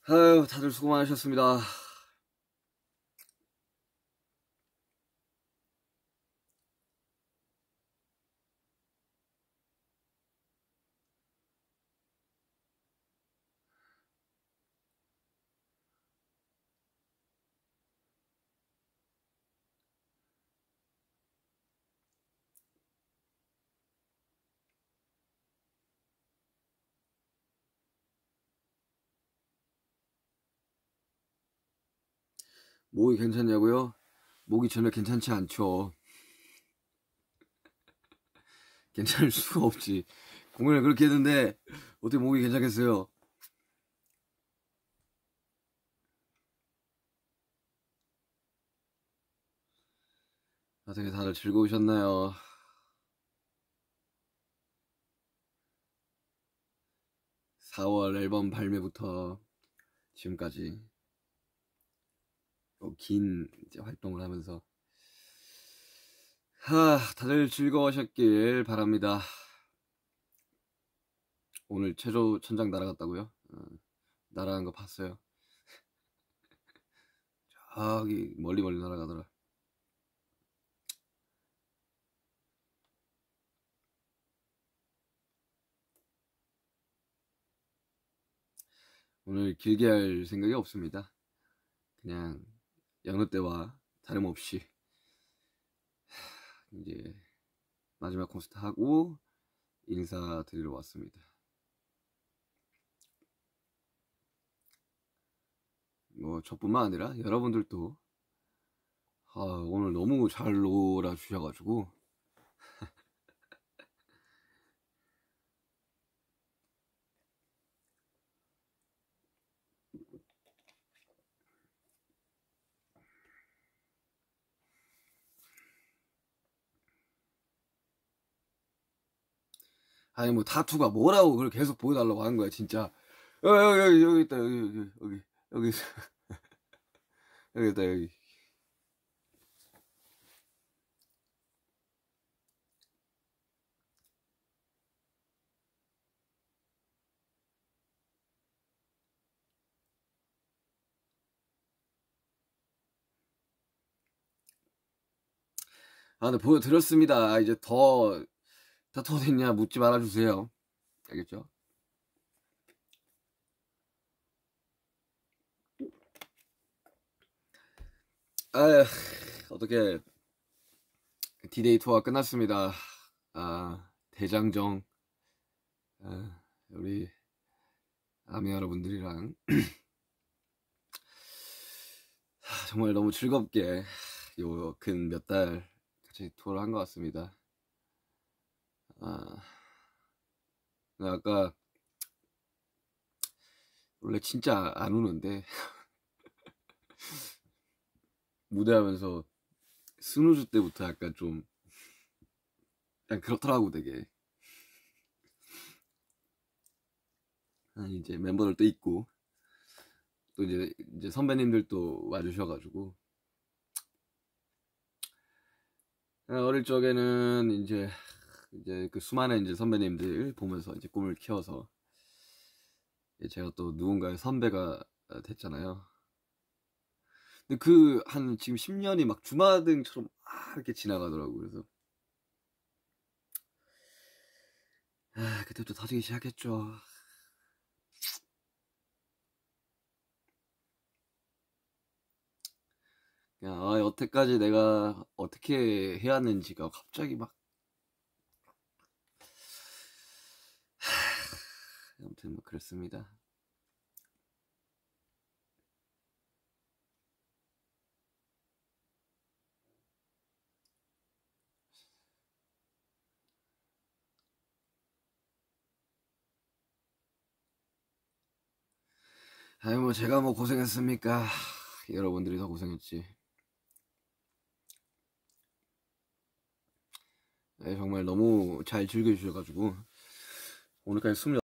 아유, 다들 수고 많으셨습니다. 목이 괜찮냐고요? 목이 전혀 괜찮지 않죠. 괜찮을 수가 없지. 공연을 그렇게 했는데 어떻게 목이 괜찮겠어요? 어떻게 다들 즐거우셨나요? 4월 앨범 발매부터 지금까지 긴 활동을 하면서 다들 즐거우셨길 바랍니다. 오늘 최저 천장 날아갔다고요? 날아간 거 봤어요. 저기 멀리 날아가더라. 오늘 길게 할 생각이 없습니다. 그냥 여느 때와 다름없이 이제 마지막 콘서트 하고 인사드리러 왔습니다. 뭐 저뿐만 아니라 여러분들도 오늘 너무 잘 놀아주셔가지고 아니 뭐 타투가 뭐라고 그걸 계속 보여달라고 하는 거야 진짜. 여기 있다 여기 여기 있다 여기. 네, 보여드렸습니다. 이제 더 타투 어딨냐 묻지 말아주세요. 알겠죠? 어떻게 디데이 투어가 끝났습니다. 대장정 우리 아미 여러분들이랑 정말 너무 즐겁게 요 근 몇 달 같이 투어를 한 것 같습니다. 아까 원래 진짜 안 우는데 무대하면서 스누즈 때부터 약간 좀 그렇더라고 되게. 이제 멤버들도 있고 또 이제 선배님들도 와주셔가지고 어릴 적에는 이제 그 수많은 이제 선배님들 보면서 이제 꿈을 키워서 제가 또 누군가의 선배가 됐잖아요. 근데 그 한 지금 10년이 막 주마등처럼 이렇게 지나가더라고. 그래서 그때부터 터지기 시작했죠. 여태까지 내가 어떻게 해왔는지가 갑자기 막 아무튼 뭐 그렇습니다. 뭐 제가 뭐 고생했습니까? 여러분들이 더 고생했지. 정말 너무 잘 즐겨주셔가지고 오늘까지